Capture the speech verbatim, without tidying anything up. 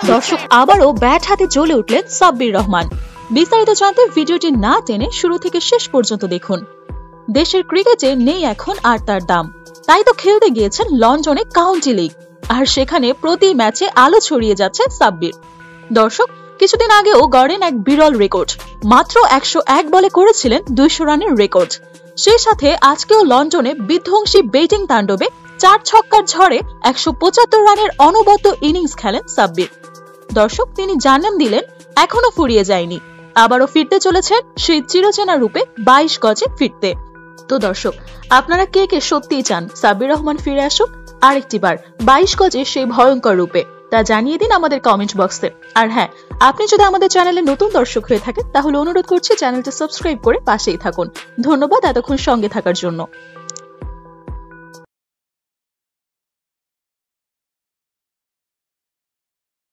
দর্শক আবারও ব্যাট হাতে জ্বলে উঠলেন সাব্বির রহমান। বিস্তারিত জানতে ভিডিওটি না টেনে শুরু থেকে শেষ পর্যন্ত দেখুন। দেশের ক্রিকেটে নেই এখন আর তার দাম, তাই তো খেলতে গিয়েছেন লন্ডনে কাউন্টি লিগ, আর সেখানে প্রতি ম্যাচে আলো ছড়িয়ে যাচ্ছে সাব্বির। দর্শক কিছুদিন আগেও গড়েন এক বিরল রেকর্ড, মাত্র একশো এক বলে করেছিলেন দুইশো রানের রেকর্ড। সেই সাথে আজকেও লন্ডনে বিধ্বংসী ব্যাটিং তাণ্ডবে চার ছক্কার ঝড়ে একশো পঁচাত্তর রানের অনবদ্য ইনিংস খেলেন সাব্বির। দর্শক তিনি জানান দিলেন এখনো ফুরিয়ে যায়নি, আবারও ফিরতে চলেছেন সেই চিরচেনা রূপে বাইশ গজে ফিরতে। তো দর্শক আপনারা কে কে সত্যিই চান সাব্বির রহমান ফিরে আসুক আরেকটি বার বাইশ গজে সেই ভয়ঙ্কর রূপে, তা জানিয়ে দিন আমাদের কমেন্ট বক্সে। আর হ্যাঁ, আপনি যদি আমাদের চ্যানেলে নতুন দর্শক হয়ে থাকেন তাহলে অনুরোধ করছি চ্যানেলটি সাবস্ক্রাইব করে পাশেই থাকুন। ধন্যবাদ এতক্ষণ সঙ্গে থাকার জন্য।